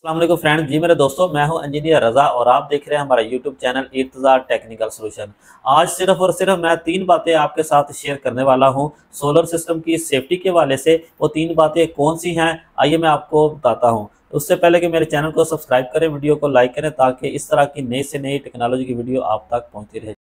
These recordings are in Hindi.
अस्सलाम वालेकुम फ्रेंड्स जी मेरे दोस्तों, मैं हूं इंजीनियर रज़ा और आप देख रहे हैं हमारा YouTube channel Irtaza technical solution. आज सिर्फ और सिर्फ मैं 3 बातें आपके साथ शेयर करने वाला हूं सोलर सिस्टम की सेफ्टी के हवाले से। वो 3 बातें कौन सी हैं आइए मैं आपको बताता हूं। उससे पहले कि मेरे चैनल को सब्सक्राइब करें, वीडियो को लाइक करें ताकि इस तरह की नई से नई टेक्नोलॉजी की वीडियो आप तक पहुँचती रहे।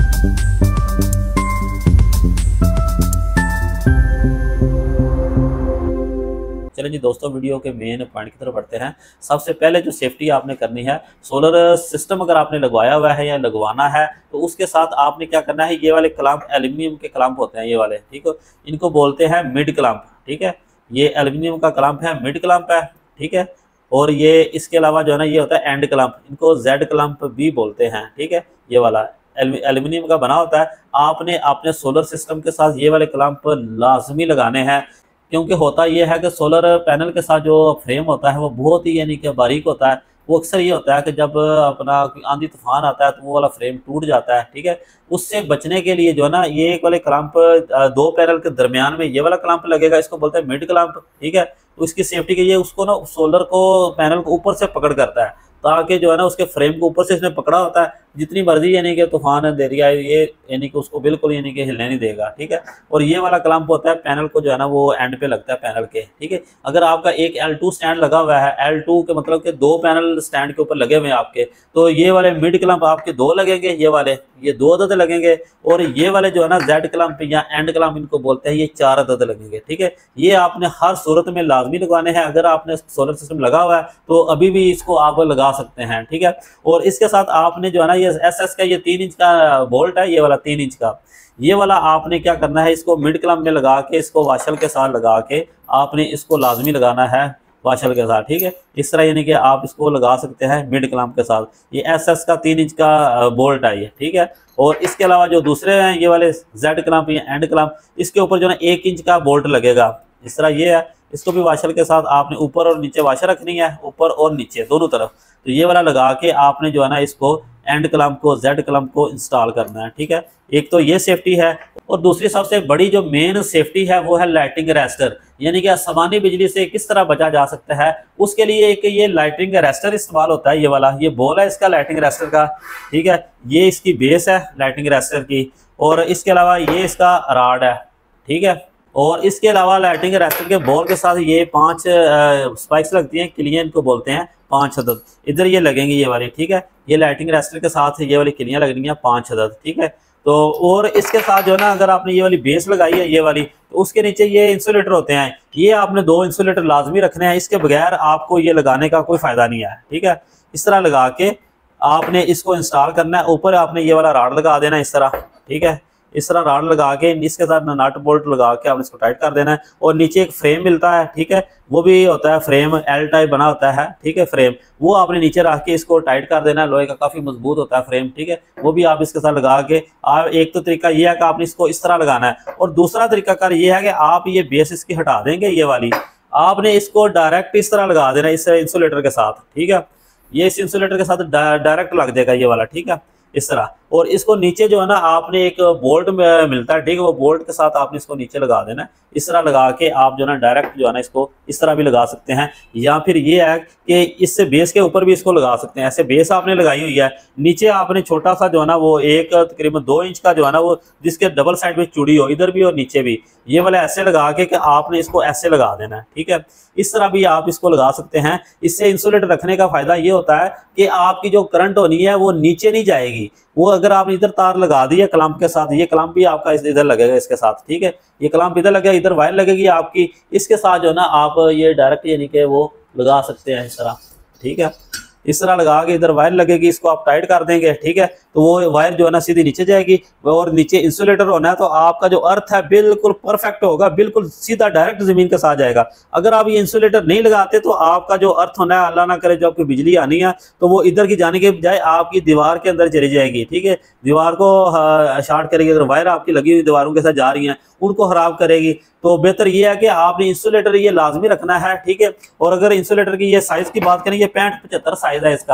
चलिए जी दोस्तों, वीडियो के मेन पॉइंट की तरफ बढ़ते हैं। सबसे पहले जो सेफ्टी आपने करनी है, सोलर सिस्टम अगर आपने लगवाया हुआ है या लगवाना है तो उसके साथ आपने क्या करना है, ये वाले क्लैंप एल्यूमिनियम के क्लैंप होते हैं, ये वाले, ठीक है, इनको बोलते हैं मिड क्लैंप, ठीक है। ये एल्यूमिनियम का क्लैंप है, मिड क्लैंप है, ठीक है। और ये इसके अलावा जो है ना, ये होता है एंड क्लैंप, इनको जेड क्लैंप भी बोलते हैं, ठीक है। ये वाला एल्यूमिनियम का बना होता है। आपने अपने सोलर सिस्टम के साथ ये वाले क्लैंप लाजमी लगाने हैं, क्योंकि होता यह है कि सोलर पैनल के साथ जो फ्रेम होता है वो बहुत ही यानी कि बारीक होता है। वो अक्सर ये होता है कि जब अपना आंधी तूफान आता है तो वो वाला फ्रेम टूट जाता है, ठीक है। उससे बचने के लिए जो है ना, ये एक वाले क्लैंप दो पैनल के दरमियान में ये वाला क्लैंप लगेगा, इसको बोलते हैं मिड क्लैंप, ठीक है। तो इसकी सेफ्टी के लिए उसको ना सोलर को पैनल को ऊपर से पकड़ करता है, ताकि जो है ना उसके फ्रेम को ऊपर से इसने पकड़ा होता है, जितनी मर्जी यानी कि तूफान अंधेरी आए ये यानी कि उसको बिल्कुल यानी कि हिलने नहीं देगा, ठीक है। और ये वाला क्लैंप होता है पैनल को जो है ना वो एंड पे लगता है पैनल के, ठीक है। अगर आपका एक L2 स्टैंड लगा हुआ है, L2 के मतलब कि 2 पैनल स्टैंड के ऊपर लगे हुए हैं आपके, तो ये वाले मिड क्लैंप आपके 2 लगेंगे, ये 2 अदद लगेंगे। और ये वाले जो है ना जेड क्लैंप या एंड क्लैंप इनको बोलते हैं, ये 4 अदद लगेंगे, ठीक है। ये आपने हर सूरत में लाजमी लगवाने हैं। अगर आपने सोलर सिस्टम लगा हुआ है तो अभी भी इसको आप लगा सकते हैं, ठीक है। और इसके साथ आपने जो है ना, ये SS का ये 3 इंच का बोल्ट है, ये वाला 3 इंच का, ये वाला आपने क्या करना है, इसको मिड क्लैंप में लगा के, इसको वाशल के साथ लगा के आपने इसको लाजमी लगाना है वाशल के साथ, ठीक है। इस तरह यानी कि आप इसको लगा सकते हैं मिड क्लैंप के साथ। ये SS का 3 इंच का बोल्ट है ये, ठीक है। और इसके अलावा जो दूसरे हैं ये वाले जेड क्लैंप या एंड क्लैंप, इसके ऊपर जो है 1 इंच का बोल्ट लगेगा, इस तरह ये है। इसको भी वाशल के साथ आपने ऊपर और नीचे वाशर रखनी है, ऊपर और नीचे दोनों तरफ। तो ये वाला लगा के आपने जो है ना इसको एंड क्लैंप को जेड क्लैंप को इंस्टॉल करना है, ठीक है। एक तो ये सेफ्टी है, और दूसरी सबसे बड़ी जो मेन सेफ्टी है वो है लाइटिंग अरेस्टर, यानी कि आसमानी बिजली से किस तरह बचा जा सकता है। उसके लिए एक ये लाइटिंग अरेस्टर इस्तेमाल होता है, ये वाला, ये बॉल है इसका लाइटिंग अरेस्टर का, ठीक है। ये इसकी बेस है लाइटिंग अरेस्टर की, और इसके अलावा ये इसका राड है, ठीक है। और इसके अलावा लाइटिंग अरेस्टर के बॉल के साथ ये 5 स्पाइक्स लगती हैं, किलियां इनको बोलते हैं, 5 अदद इधर ये लगेंगी ये वाली, ठीक है। ये लाइटिंग अरेस्टर के साथ ये वाली किलियां लगनी है 5 अदद, ठीक है। तो और इसके साथ जो है ना, अगर आपने ये वाली बेस लगाई है ये वाली, तो उसके नीचे ये इंसुलेटर होते हैं, ये आपने 2 इंसुलेटर लाजमी रखने हैं। इसके बगैर आपको ये लगाने का कोई फायदा नहीं है, ठीक है। इस तरह लगा के आपने इसको इंस्टॉल करना है। ऊपर आपने ये वाला राड लगा देना इस तरह, ठीक है। इस तरह राड लगा के इसके साथ नट बोल्ट लगा के आपने इसको टाइट कर देना है। और नीचे एक फ्रेम मिलता है, ठीक है, वो भी होता है फ्रेम, L टाइप बना होता है, ठीक है, फ्रेम, वो आपने नीचे रख के इसको टाइट कर देना है। लोहे का काफी मजबूत होता है फ्रेम, ठीक है, वो भी आप इसके साथ लगा के आप, एक तो तरीका ये है कि आपने इसको इस तरह लगाना है, और दूसरा तरीका कार ये है कि आप ये बेस इसकी हटा देंगे, ये वाली आपने इसको डायरेक्ट इस तरह लगा देना इस इंसुलेटर के साथ, ठीक है। ये इस इंसुलेटर के साथ डायरेक्ट लग जाएगा ये वाला, ठीक है, इस तरह। और इसको नीचे जो है ना आपने एक बोल्ट मिलता है, ठीक है, वो बोल्ट के साथ आपने इसको नीचे लगा देना है। इस तरह लगा के आप जो है ना डायरेक्ट जो है ना इसको इस तरह भी लगा सकते हैं, या फिर ये है कि इससे बेस के ऊपर भी इसको लगा सकते हैं। ऐसे बेस आपने लगाई हुई है, नीचे आपने छोटा सा जो है ना वो एक तकरीबन 2 इंच का जो है ना वो, जिसके डबल साइड में चूड़ी हो, इधर भी और नीचे भी, ये वाला ऐसे लगा के कि आपने इसको ऐसे लगा देना है, ठीक है। इस तरह भी आप इसको लगा सकते हैं। इससे इंसुलेटर रखने का फायदा ये होता है कि आपकी जो करंट होनी है वो नीचे नहीं जाएगी। वो अगर आपने इधर तार लगा दी है क्लैंप के साथ, ये क्लैंप भी आपका इधर लगेगा इसके साथ, ठीक है, ये क्लैंप इधर लगेगा, इधर वायर लगेगी आपकी, इसके साथ जो है ना आप ये डायरेक्ट यानी कि वो लगा सकते हैं इस तरह, ठीक है। इस तरह लगा के इधर वायर लगेगी, इसको आप टाइट कर देंगे, ठीक है, तो वो वायर जो है ना सीधी नीचे जाएगी। और नीचे इंसुलेटर होना है तो आपका जो अर्थ है बिल्कुल परफेक्ट होगा, बिल्कुल सीधा डायरेक्ट जमीन के साथ जाएगा। अगर आप ये इंसुलेटर नहीं लगाते तो आपका जो अर्थ होना है, अल्लाह ना करे जो आपकी बिजली आनी है तो वो इधर की जाने के बजाय आपकी दीवार के अंदर चली जाएगी, ठीक है, दीवार को शॉर्ट करेगी। अगर वायर आपकी लगी हुई दीवारों के साथ जा रही हैं उनको खराब करेगी। तो बेहतर ये है कि आपने इंसुलेटर ये लाजमी रखना है, ठीक है। और अगर इंसुलेटर की ये साइज की बात करें, ये 65-75 साइज है इसका,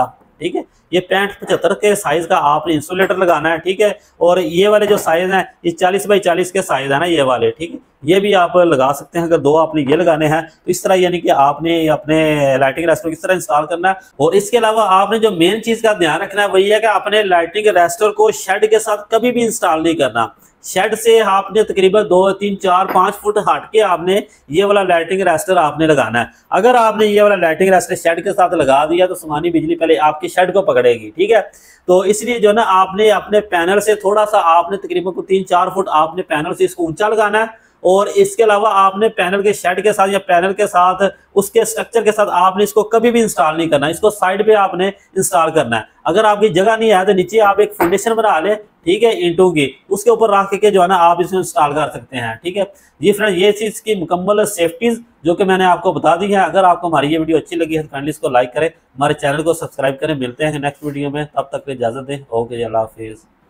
ठीक है। ये 65-75 के साइज का आपने इंसुलेटर लगाना है, ठीक है। और ये वाले जो साइज हैं ये 40 बाई 40 के साइज है ना ये वाले, ठीक है। ये भी आप लगा सकते हैं। अगर 2 आपने ये लगाने हैं तो इस तरह, यानी कि आपने अपने लाइटिंग रेस्टर को इस तरह इंस्टॉल करना है। और इसके अलावा आपने जो मेन चीज का ध्यान रखना है वही है कि अपने लाइटिंग रेस्टर को शेड के साथ कभी भी इंस्टॉल नहीं करना। शेड से आपने तकरीबन 2, 3, 4, 5 फुट हट के आपने ये वाला लाइटिंग रेस्टर आपने लगाना है। अगर आपने ये वाला लाइटिंग रेस्टर शेड के साथ लगा दिया तो समानी बिजली पहले आपकी शेड को पकड़ेगी, ठीक है। तो इसलिए जो ना आपने अपने पैनल से थोड़ा सा आपने तकरीबन 3-4 फुट आपने पैनल से इसको ऊंचा लगाना है। और इसके अलावा आपने पैनल के शेड के साथ या पैनल के साथ उसके स्ट्रक्चर के साथ आपने इसको कभी भी इंस्टॉल नहीं करना, इसको साइड पे आपने इंस्टॉल करना है। अगर आपकी जगह नहीं है तो नीचे आप एक फाउंडेशन बना ले, ठीक है, ईंटों की, उसके ऊपर रख के जो है ना आप इसको इंस्टॉल कर सकते हैं, ठीक है। ये फ्रेंड ये चीज की मुकम्मल सेफ्टीज जो कि मैंने आपको बता दी है। अगर आपको हमारी ये वीडियो अच्छी लगी है तो काइंडली इसको लाइक करें, हमारे चैनल को सब्सक्राइब करें। मिलते हैं नेक्स्ट वीडियो में, तब तक के लिए इजाजत दें। ओके, अल्लाह हाफिज।